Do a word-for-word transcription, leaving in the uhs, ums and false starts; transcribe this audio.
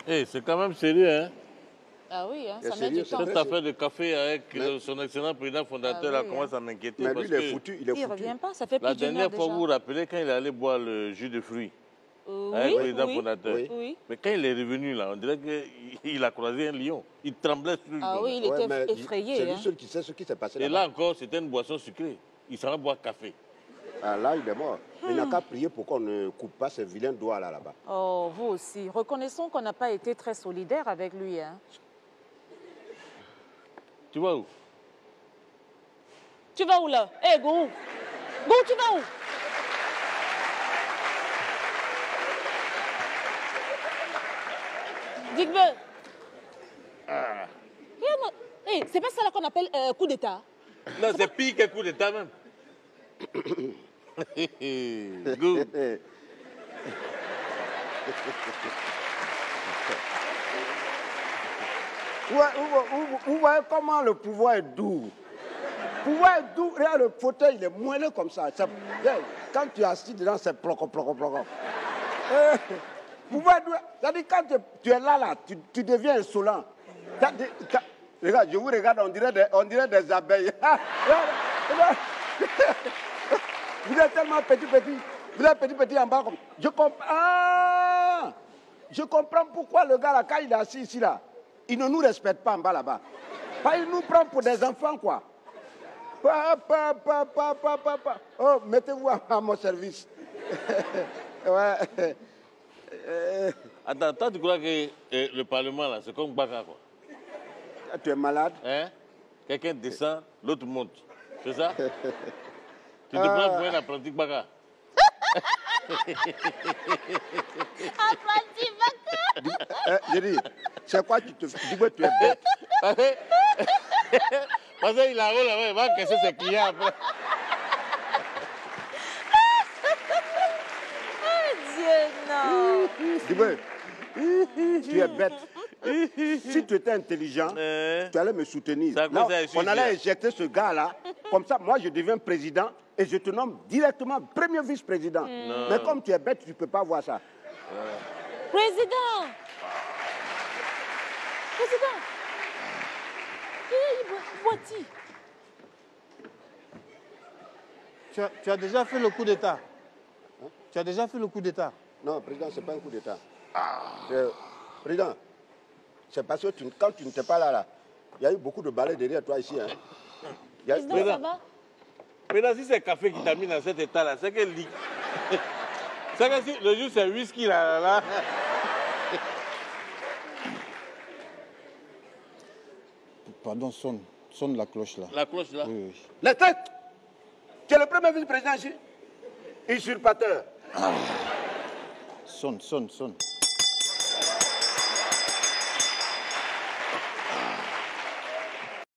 Hey, c'est quand même sérieux, hein? Ah oui, hein, ça met du temps. Cette affaire de café avec mais... son excellent président fondateur, ah, oui, là, commence hein. à m'inquiéter. Mais lui, il est foutu. Il est il foutu. revient pas, ça fait plus La d'une heure dernière fois, déjà. vous vous rappelez, quand il est allé boire le jus de fruits euh, avec oui, le président oui, fondateur. Oui. Oui. Mais quand il est revenu, là, on dirait qu'il a croisé un lion. Il tremblait sur lui. Ah oui, il était ouais, effrayé. C'est lui hein. seul qui sait ce qui s'est passé là. Et là encore, c'était une boisson sucrée. Il s'en va boire café. Ah, là, il est mort. Hmm. Il n'a qu'à prier pour qu'on ne coupe pas ces vilains doigts là, là-bas. Oh, vous aussi. Reconnaissons qu'on n'a pas été très solidaire avec lui. Hein. Tu vas où? Tu vas où là? Hé, hey, Go! Go, tu vas où? Digbe! Ah. Hey, c'est pas ça là qu'on appelle euh, coup d'État? Non, c'est pire que coup d'État même. Go! Vous voyez comment le pouvoir est doux. Le pouvoir est doux. Regarde, le fauteuil, il est moelleux comme ça. Quand tu es assis dedans, c'est ploco, ploco, ploco. Euh, pouvoir est doux. C'est-à-dire, quand tu, tu es là, là, tu, tu deviens insolent. Regarde, je vous regarde, on dirait des, on dirait des abeilles. Vous êtes tellement petit, petit. Vous êtes petit, petit en bas. Comme... Je comprends. Ah, je comprends pourquoi le gars, là, quand il est assis ici, là, il ne nous respecte pas en bas là-bas. Il nous prend pour des enfants, quoi. Pa, pa, pa, pa, pa, pa, pa. Oh, mettez-vous à, à mon service. Ouais. Euh... Attends, toi, tu crois que euh, le Parlement, là, c'est comme Baka, quoi? Tu es malade? Hein? Quelqu'un descend, l'autre monte. C'est ça? Tu te ah. prends pour un apprenti Baka? Apprenti Baka? Je dis, c'est quoi tu te fais? Dis-moi, tu es bête. Parce qu'il a roulé là-bas, il va casser ses clients après. Oh Dieu, non. Dis-moi, tu es bête. Si tu étais intelligent, euh, tu allais me soutenir. Là, on allait éjecter ce gars-là. Comme ça, moi, je deviens président et je te nomme directement premier vice-président. Mm. Mais comme tu es bête, tu ne peux pas voir ça. Euh. Président! Président! Boiti. Tu as, tu as déjà fait le coup d'État? Hein? Tu as déjà fait le coup d'État? Non, président, ce n'est pas un coup d'État. Ah. Président, c'est parce que tu, quand tu n'étais pas là, là, il y a eu beaucoup de balais derrière toi ici. Hein. Il y a... Président, ça va? Président, si c'est le café qui t'a mis dans cet état-là, c'est que lit. C'est que si le jour c'est whisky là, là. Pardon, sonne. Sonne la cloche là. La cloche là? Oui, oui. La tête! Tu es le premier vice-président ici? Usurpateur. Ah. Sonne, sonne, sonne.